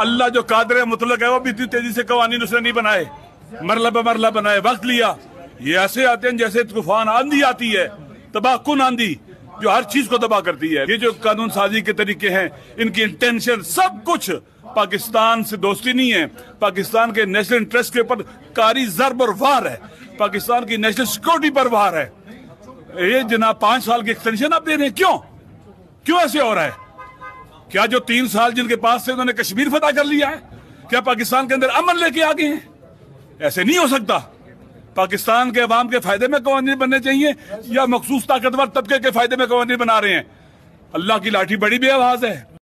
अल्लाह जो कादिर मुतलक है वो भी इतनी तेजी से कवानीन उसने नहीं बनाए, मरला ब मरला बनाए, वक्त लिया। ये ऐसे आते हैं जैसे तूफान आंधी आती है, तबाहकुन आंधी जो हर चीज को तबाह करती है। ये जो कानून साजी के तरीके हैं, इनकी इंटेंशन सब कुछ पाकिस्तान से दोस्ती नहीं है, पाकिस्तान के नेशनल इंटरेस्ट के ऊपर कारी ज़र्ब और वार है, पाकिस्तान की नेशनल सिक्योरिटी पर वार है। ये जनाब 5 साल की एक्सटेंशन आप दे रहे हैं, क्यों ऐसे हो रहा है? क्या जो 3 साल जिनके पास थे उन्होंने कश्मीर फतह कर लिया है? क्या पाकिस्तान के अंदर अमन लेके आ गए हैं? ऐसे नहीं हो सकता। पाकिस्तान के अवाम के फायदे में कवानीन बनने चाहिए या मखसूस ताकतवर तबके के फायदे में कवानीन बना रहे हैं? अल्लाह की लाठी बड़ी बेआवाज है।